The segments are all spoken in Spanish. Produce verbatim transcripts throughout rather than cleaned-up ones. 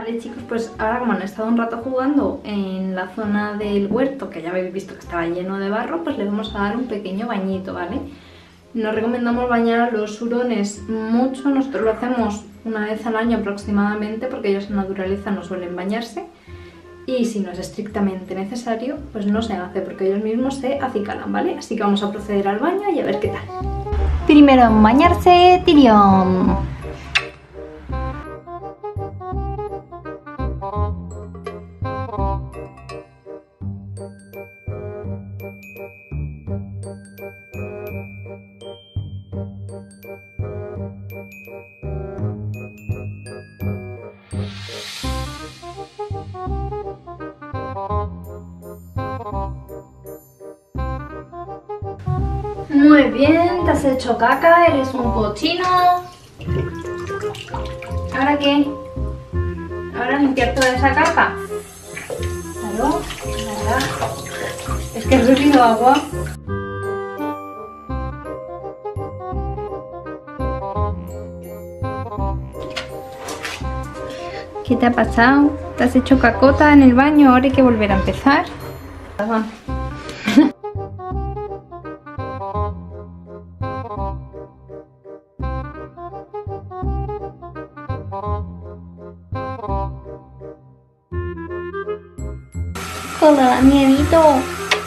Vale, chicos, pues ahora como han estado un rato jugando en la zona del huerto, que ya habéis visto que estaba lleno de barro, pues le vamos a dar un pequeño bañito, ¿vale? No recomendamos bañar a los hurones mucho, nosotros lo hacemos una vez al año aproximadamente porque ellos en naturaleza no suelen bañarse. Y si no es estrictamente necesario, pues no se hace porque ellos mismos se acicalan, ¿vale? Así que vamos a proceder al baño y a ver qué tal. Primero en bañarse, Tyrion. Muy bien, te has hecho caca, eres un cochino. ¿Ahora qué? ¿Ahora limpiar toda esa caca? Claro, nada. Es que has bebido agua. ¿Qué te ha pasado? ¿Te has hecho cacota en el baño? Ahora hay que volver a empezar. Hola, miedito.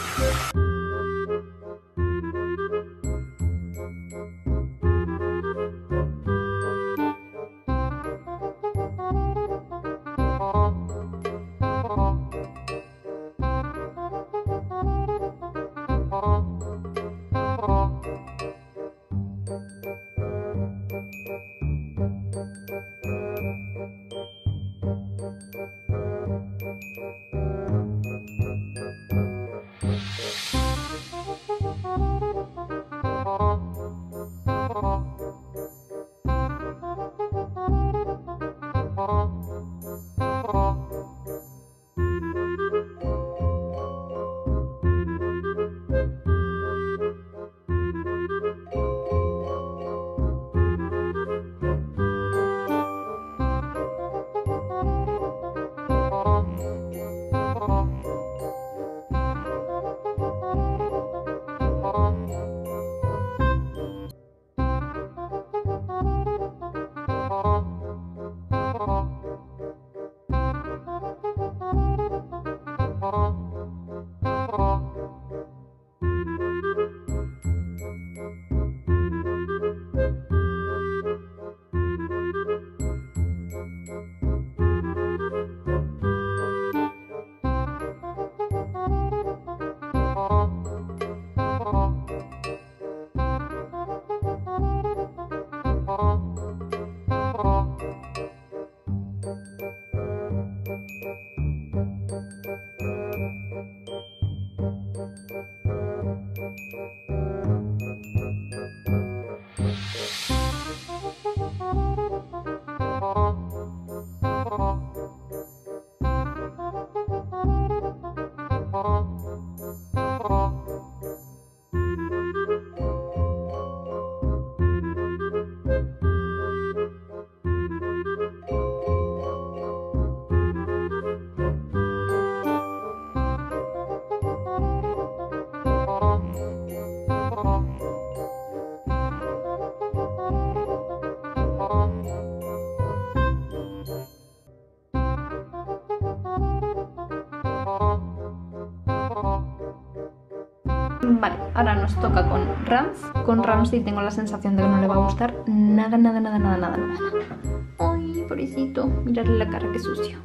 Vale, ahora nos toca con Rams. Con Rams sí tengo la sensación de que no le va a gustar nada, nada, nada, nada, nada, nada. Ay, pobrecito, mirarle la cara, qué sucio.